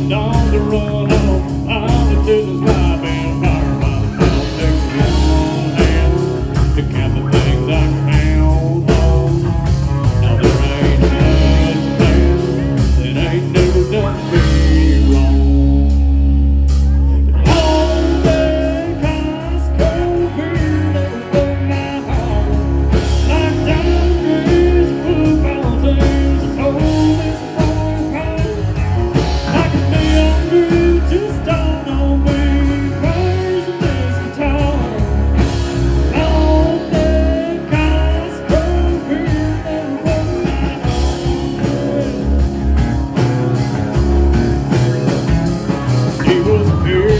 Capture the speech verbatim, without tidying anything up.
Dawn's a run home, I'm the children's wife and fire by the house takes me on hand to count the things I found home. Now there ain't nothing that ain't never done me wrong. All day Costco beer never broke my heart. Like diamond rings, football teams, and home is broken heart. I can be hungry, just dawn on me, prayers and this guitar. All day Costco beer never broke my heart. He was a pure